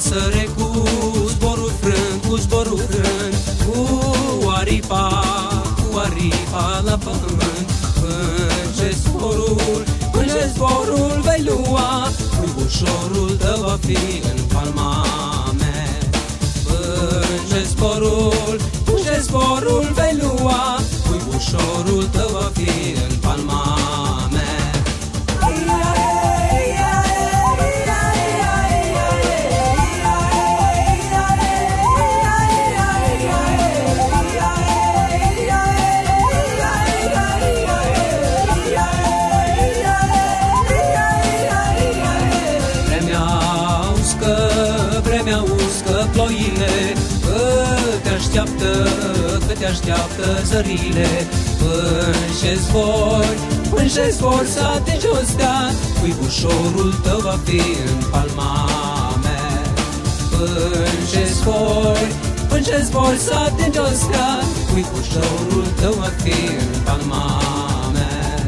pasăre cu zborul frânt, cu zborul frânt, cu aripa la pământ. Până zborul vei lua, cuibușorul tău va fi în palma mea. Până zborul vei lua, cuibușorul tău va fi în palma mea. Vremea uscă ploile, că te așteaptă zările. Până ce zbor să atingi o stea, cuibușorul tău va fi în palma mea. Până ce zbor să atingi o stea, cuibușorul tău va fi în palma mea.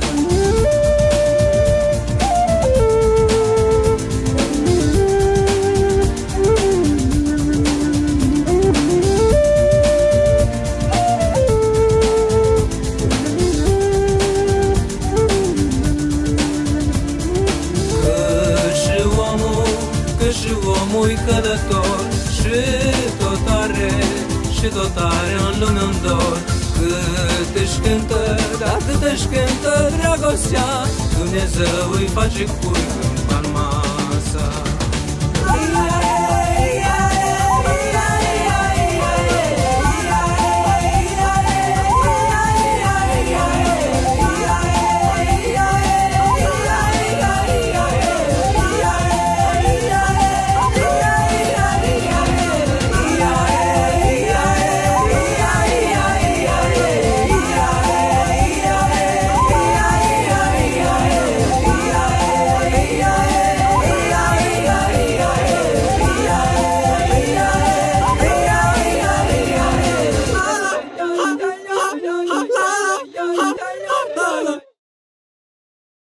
Și omul călător și tot are în lume-n dor. Cât își cântă dragostea, Dumnezeu îi face cui.